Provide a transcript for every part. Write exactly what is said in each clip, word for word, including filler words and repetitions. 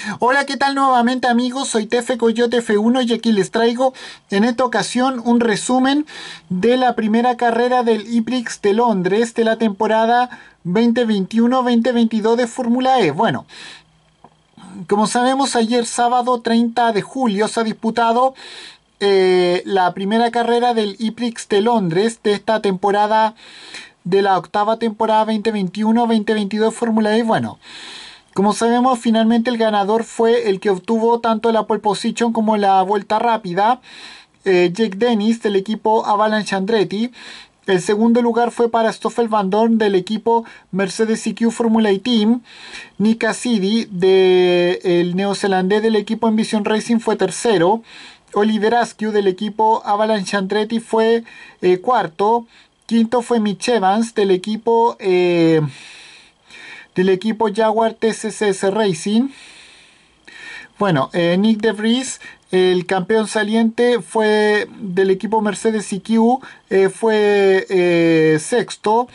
Hola, ¿qué tal nuevamente amigos? Soy Tefe Coyote F uno y aquí les traigo en esta ocasión un resumen de la primera carrera del I-Prix de Londres de la temporada dos mil veintiuno dos mil veintidós de Fórmula E. Bueno, como sabemos, ayer sábado treinta de julio se ha disputado eh, la primera carrera del I-Prix de Londres de esta temporada, de la octava temporada dos mil veintiuno dos mil veintidós de Fórmula E. Bueno, como sabemos, finalmente el ganador fue el que obtuvo tanto la pole position como la vuelta rápida, eh, Jake Dennis del equipo Avalanche Andretti. El segundo lugar fue para Stoffel Van Dorn del equipo Mercedes C Q Formula E Team. Nick Cassidy del neozelandés del equipo Envision Racing fue tercero. Oliver Askew del equipo Avalanche Andretti fue eh, cuarto. Quinto fue Mitch Evans del equipo... Eh, del equipo Jaguar T C C S Racing. Bueno, eh, Nick De Vries, el campeón saliente, fue del equipo Mercedes C Q, eh, fue eh, sexto.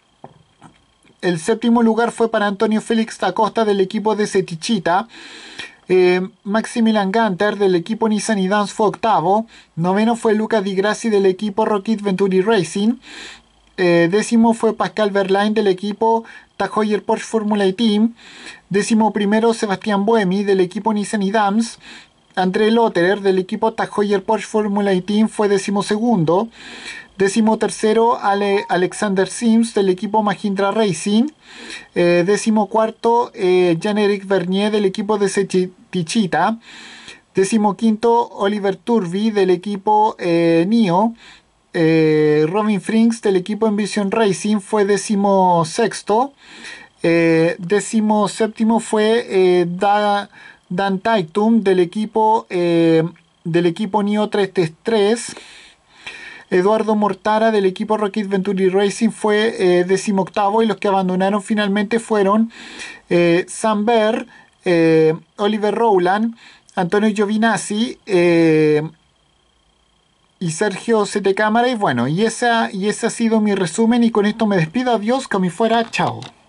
El séptimo lugar fue para Antonio Félix da Costa del equipo de Setichita. Eh, Maximilian Ganter del equipo Nissan y Dance fue octavo. Noveno fue Lucas Di Grassi del equipo Rocket Venturi Racing. Eh, décimo fue Pascal Verlaine del equipo Tag Heuer Porsche Formula E Team. Décimo primero Sebastián Buemi del equipo Nissan y Dams. André Lotterer del equipo Tag Heuer Porsche Formula E Team fue décimo segundo. Décimo tercero Ale Alexander Sims del equipo Mahindra Racing. Eh, décimo cuarto eh, Jean-Éric Vernier del equipo de Setichita. Décimo quinto Oliver Turvey del equipo eh, N I O. Eh, Robin Frings del equipo Envision Racing fue décimo sexto. Eh, décimo séptimo fue eh, da, Dan Taitum del equipo eh, del equipo N I O trescientos treinta y tres. Eduardo Mortara del equipo Rocket Venturi Racing fue eh, décimo octavo, y los que abandonaron finalmente fueron eh, Sam Berr, eh, Oliver Rowland, Antonio Giovinazzi, eh, y Sergio Sete Cámara. Y bueno, y, esa, y ese ha sido mi resumen, y con esto me despido. Adiós, que me fuera, chao.